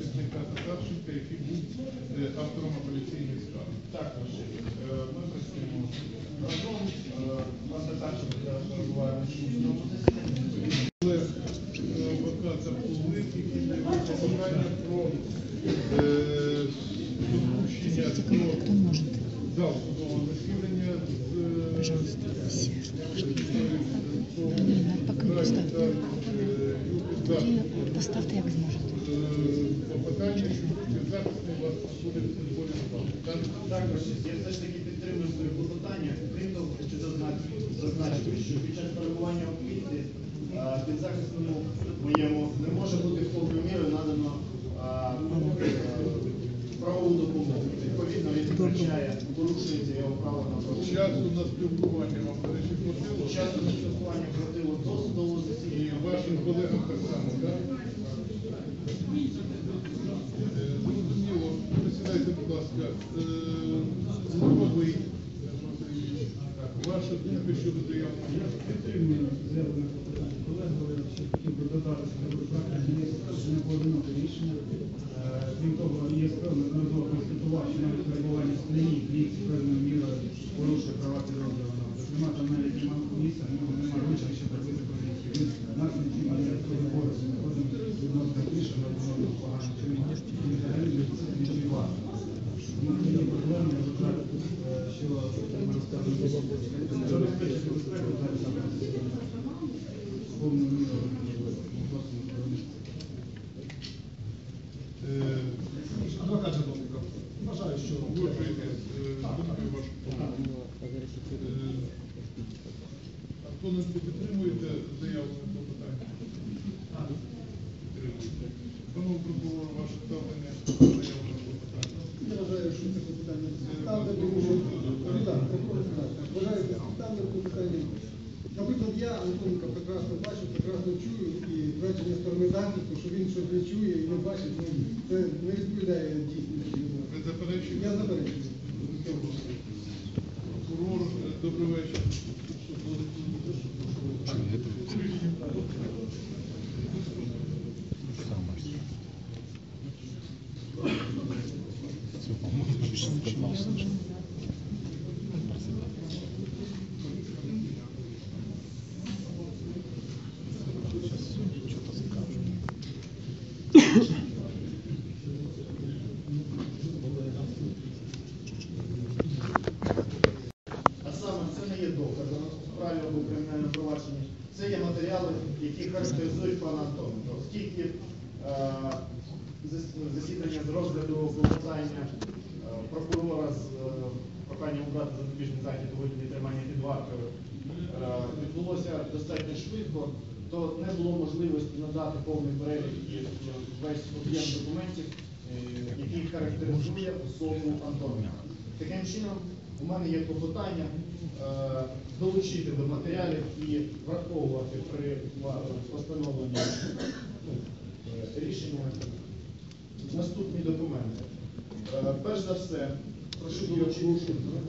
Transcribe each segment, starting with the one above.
захисника Татарченка, який був автором апеляційної скарги. Так, ми працюємо разом. Пан Татарченко зараз перебуває на судовому засіданні. Але адвоката Павлик, який не питання про допущення до судового засідання Поставте, як зможете. Попитання, що підзахисний вас буде в Також я все ж таки підтримую своє клопотання. Крім того, хочу зазначити, що під час перебування у Києві підзахисному моєму не може бути в повною мірою надано правову допомогу. Відповідно, він втрачає, порушується його право на правову. Часу на спілкування вам перші хватило? Часу на спілкування хватило до судового засідання. І вашим колегам так само, так? Зрозуміло. Присідайте, будь ласка. Новий. Ваша думка щодо заявки? Я підтримую заявлених колег, що хотів би додатися до практики, що не поодиноке рішення. Крім того, є неодноразово констатував, що навіть перебування в страні клік з певною мірою порушує права підрозділеного. Зокрема, там навіть немає місця, немає вичину, щоб робити позицію. Нас не тільки перебори знаходимо відносно рішення, але воно погано чинить. І взагалі не чуває. Ми є проблеми, я вважаю, що ми розказуємо забезпечити безпеку, далі там повну міру Адвокат Жадовников, вважаю, що Антоненко, підтримуєте заяву на клопотання? Підтримуєте. Панове прокурор, ваше ставлення на заяву на клопотання? я вважаю, що це питання безпідставне, тому що вважаю безпідставне питання. Наприклад, я Антоненка прекрасно бачу, прекрасно чую, і твердження сторони захисту, що він щось не чує і не бачить, це не відповідає дійсності. Ви заперечуєте? Я заперечую. Прокурор, добрий вечір. А саме, це не є доказом у справі або кримінальному провадженні. Це є матеріали, які характеризують пана Антоненка. Оскільки засідання з розгляду клопотання прокурора з проханням обрати запобіжний захід у вигляді тримання під вартою відбулося достатньо швидко, то не було можливості надати повний перелік і весь об'єм документів, який характеризує особу Антоненка. Таким чином, у мене є клопотання долучити до матеріалів і враховувати при постановленні рішення наступні документи. Перш за все, прошу долучити.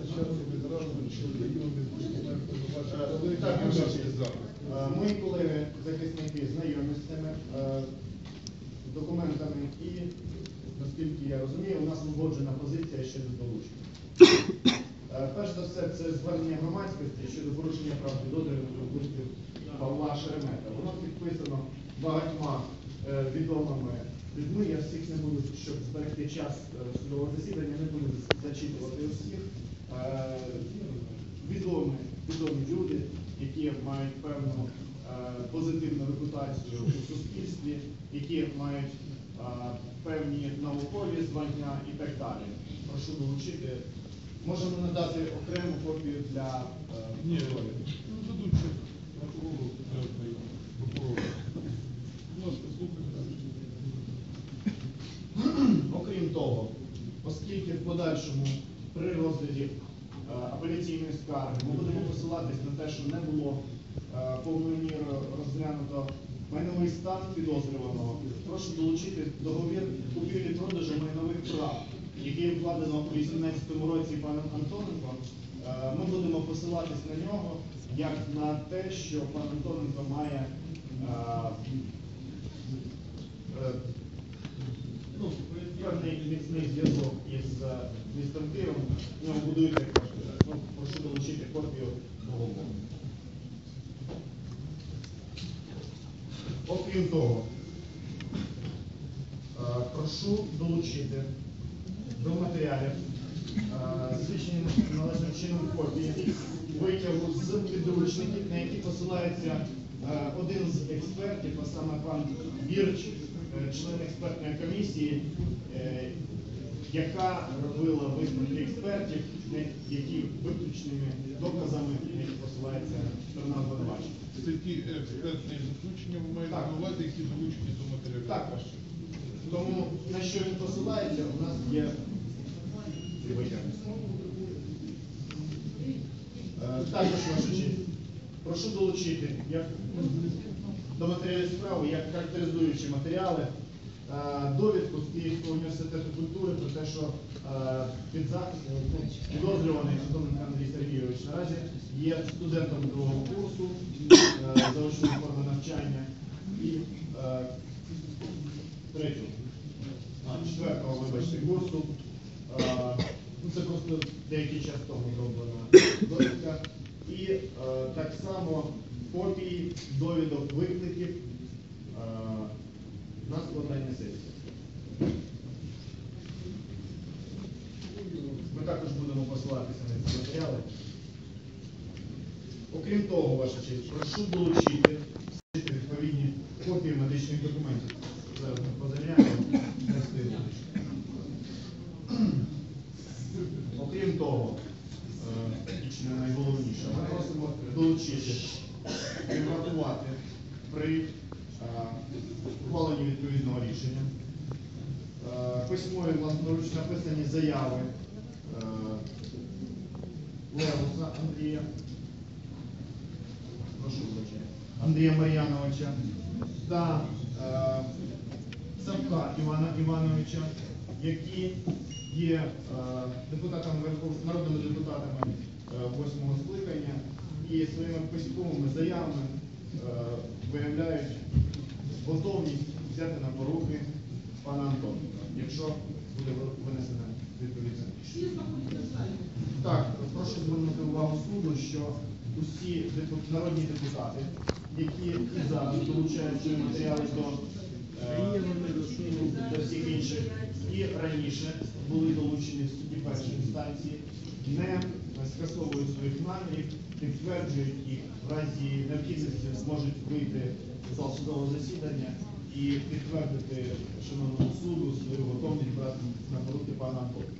Мої колеги-захисники знайомі з цими документами і, наскільки я розумію, у нас узгоджена позиція щодо долучення. Перш за все, це звернення громадськості щодо порушення прав підозрюваного вбивства Павла Шеремета. Воно підписано багатьма відомими людьми. Я всіх не буду, щоб зберегти час судового засідання, не буду зачитувати усіх. Відомі люди, які мають певну позитивну репутацію у суспільстві, які мають певні наукові звання і так далі. Прошу долучити. Можемо надати окрему копію для прокурорів. Дадуть прокурору прокурору. Будь ласка, слухайте. Окрім того, оскільки в подальшому при розгляді апеляційної скарги ми будемо посилатись на те, що не було повною мірою розглянуто майновий стан підозрюваного, прошу долучити договір купівлі-продажу майнових прав, який вкладено у 2018 році паном Антоненком. Ми будемо посилатись на нього як на те, що пан Антоненко має ну, певний міцний зв'язок із містом Києвом, в ньому будуєте кошти. Ну, прошу долучити копію договору. Окрім того, прошу долучити до матеріалів звичайні належним чином копії витягу з підручників, на які посилається один з експертів, а саме пан Бірч, член експертної комісії, яка робила висновки експертів, які виключними доказами, на які посилається сторона обвинувачення. Це ті експертні заключення, ви маєте Так. на увазі, які залучені до матеріалів? Також. Тому на що він посилається, у нас є цей витяг. Також, ваша честь, прошу долучити до матеріалів справи, як характеризуючі матеріали, довідку з Київського університету культури про те, що підозрюваний Антоненко Андрій Сергійович наразі є студентом другого курсу заочної форми навчання і четвертого, вибачте, курсу. Це просто деякий час тому зроблена довідка. І так само копії довідок викликів на складання сесії. Ми також будемо посилатися на ці матеріали. Окрім того, ваша честь, прошу долучити відповідні копії медичних документів. Зараз ми позаміняємо. Окрім того, і не найголовніше, ми просимо долучити, врахувати при ухваленні відповідного рішення письмові власноруч написані заяви Левуса Андрія, прошу вибачення, Андрія Мар'яновича та Савка Івана Івановича, які є народними депутатами 8-го скликання і своїми письмовими заявами виявляють готовність взяти на поруки пана Антоненка, якщо буде винесена відповідна рішення. Так, прошу звернути увагу суду, що усі народні депутати, які і зараз долучають свої матеріали до всіх інших, і раніше були долучені в суді першої інстанції, не скасовують своїх намірів, підтверджують їх, в разі необхідності зможуть вийти в зал судового засідання і підтвердити шановному суду свою готовність брати на поруки пана Антоненка.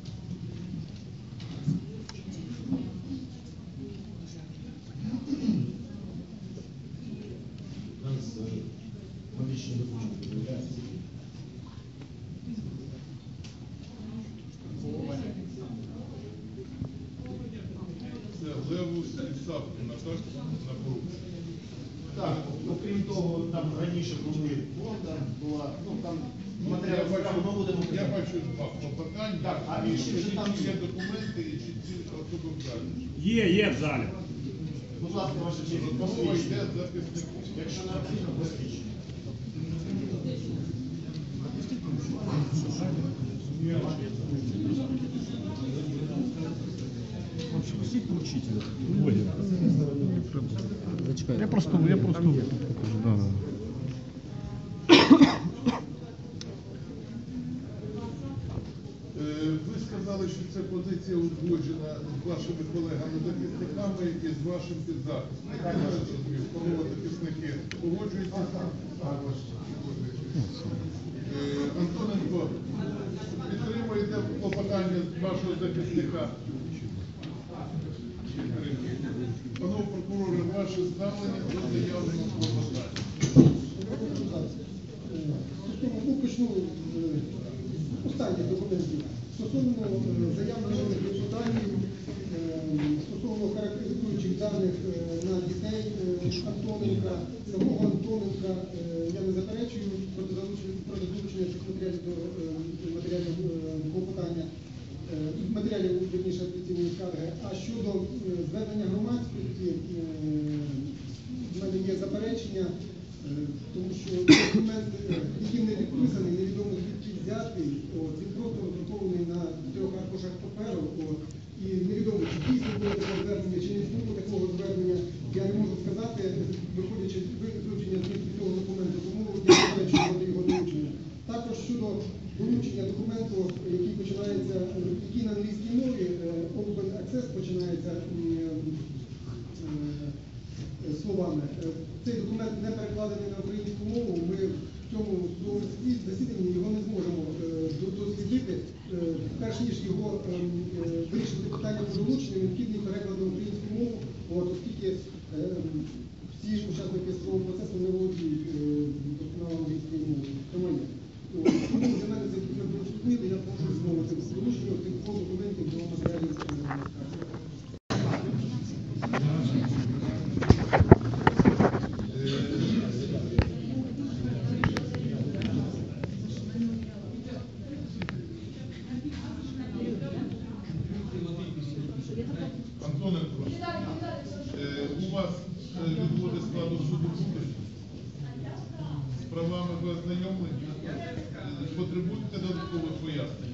У нас медичні документи з'являються. Це Левус і Сапкіна, так? На поруку. Так, окрім того, там раніше були була, ну там матеріали справи ми будемо. Я бачу два клопотання. Так, а інші вже там є документи і чи ці особи вказані. Є в залі. Будь ласка, ваша честь, Мова посвідчення. йде записнику. Якщо необхідно, посвідчення. Я просто покажу, да. Ви сказали, що ця позиція узгоджена з вашими колегами-захисниками і з вашим підзахистом. Я розумію, панове захисники погоджуються? Також. Антоненко, підтримуєте клопотання вашого захисника? Панове прокурори, ваше ставлення до заявленого клопотання. Ну, почну останніх документів. Стосовно заявлених депутатів, стосовно характеризуючих даних на дітей Антоненка, самого Антоненка, я не заперечую проти залучення цих матеріалів до матеріалів клопотання, матеріалів, вірніше, апеляційної скарги. А щодо звернення громадськості, в мене є заперечення, тому що документ, який не підписаний, невідомо звідки взятий, він просто роздрукований на 3 аркушах паперу, і невідомо, чи дійсно було таке звернення, чи не було такого звернення, я не можу сказати, виходячи з виключення з цього документу, тому я заперечую його долучення. Також щодо долучення документу, який починається, який на англійській мові, Open Access починається словами. Цей документ не перекладений на українську мову, ми в цьому засіданні його не зможемо дослідити. Перш ніж його вирішити питання про долучення, необхідний переклад на українську мову, оскільки всі учасники судового процесу не володіють досконало англійською мовою. Тому для мене це потрібно дослідити, я прошу змовити долучення цих двох документів до матеріалів скарги. Антоненко, у вас відводи складу суду будуть? З правами ви ознайомлені? Потребуєте додаткових пояснень?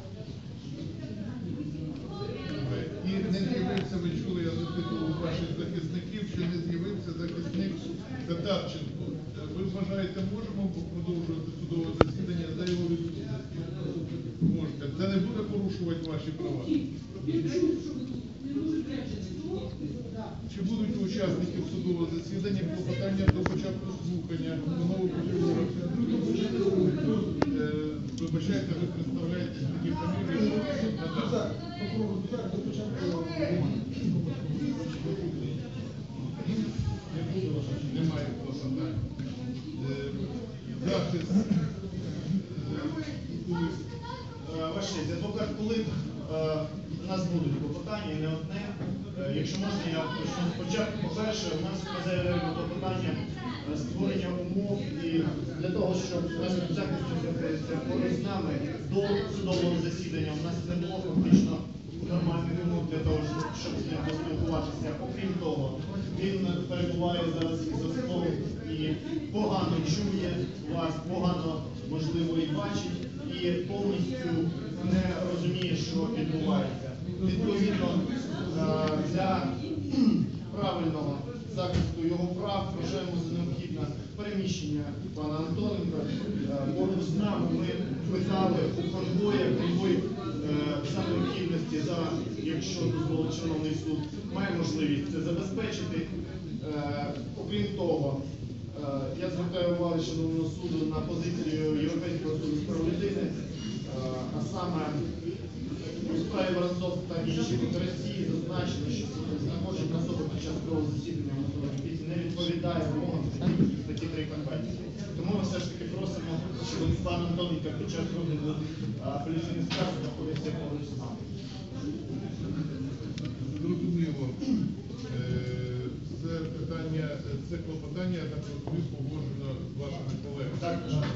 І не з'явився, ви чули, я запитував ваших захисників, що не з'явився захисник Татарченко. Ви вважаєте, можемо продовжувати судове засідання за його відсутністю? Можете. Це не буде порушувати ваші права? Чи будуть у учасників судового засідання клопотання до початку слухання нового прокурора? Вибачайте, ви представляєте такі фамілії? Немає клопотань. Захист. Ваша честь, адвокат Кулик, у нас будуть клопотання, і не одне. Якщо можна, я почну спочатку. По-перше, у нас ми заявляємо клопотання створення умов і для того, щоб наш захист знаходиться поруч з нами до судового засідання. У нас не було фактично нормальних умов для того, щоб з ним поспілкуватися. Окрім того, він перебуває зараз із основ і погано чує вас, погано, можливо, і бачить, і повністю не розуміє, що відбувається. Відповідно, для правильного захисту його прав вважаємо за необхідне переміщення пана Антоненка. Поруч з нами ми питали у конвоя, конвой за необхідності, якщо дозволить шановний суд, має можливість це забезпечити. Окрім того, я звертаю увагу шановного суду на позицію Європейського суду з прав людини, а саме у справі Воронцов та інших від Росії зазначено, що знаходження особи під час судового засідання не відповідає вимогам статті 3 Конвенції. Тому ми все ж таки просимо, щоб пан Антоненко під час розгляду апеляційних скарг знаходився поруч з нами. Зрозуміло. Це питання, це клопотання, я так розумію, погоджено з вашими колегами. Так,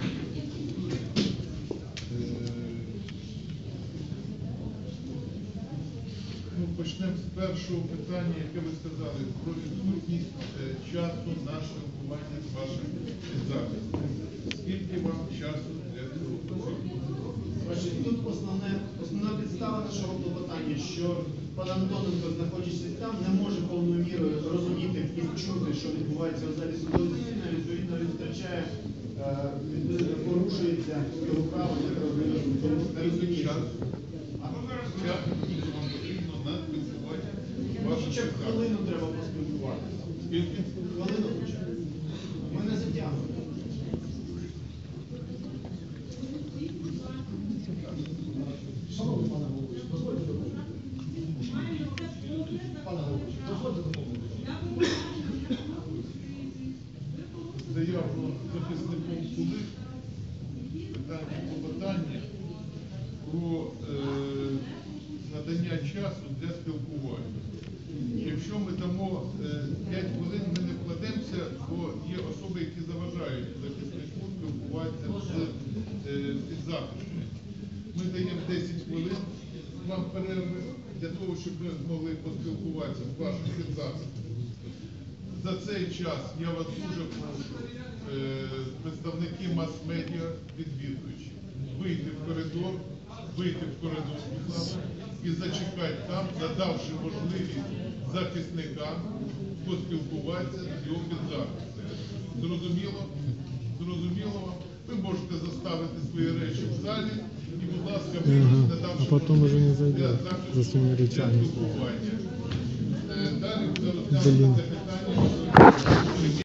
почнемо з першого питання, яке ви сказали, про відсутність часу на спілкування з вашим підзахистом. Скільки вам часу для цього потрібно? Тут основна підстава нашого клопотання, що пан Антоненко, знаходячись там, не може повною мірою розуміти і чути, що відбувається в залі судового засідання, відповідно він втрачає, порушується його право, яке не розуміє. Час, скільки вам потрібно на спілкування з вашим Хоча б підзахистом? хвилину треба поспілкуватися. Скільки? Хвилину хоча б. Ми не затягнемо. Шановний пане головуючий, дозвольте допомогти. Пане головуючий, дозвольте допомогти. Заяву захисником суду питання про надання часу для спілкування. Якщо ми дамо 5 хвилин, ми не вкладемося, бо є особи, які заважають захиснику спілкуватися з підзахисним. Ми даємо 10 хвилин вам перерви для того, щоб ви змогли поспілкуватися з вашим підзахисним. За цей час я вас дуже прошу, представники мас-медіа, відвідувачі, вийти в коридор, будь ласка, і зачекати там, надавши можливість захисникам поспілкуватися з його підзахистом. Зрозуміло? Зрозуміло вам? Ви можете заставити свої речі в залі і, будь ласка, вийдіть, надавши можливість для захисту, для спілкування. Далі буде розглянути питання.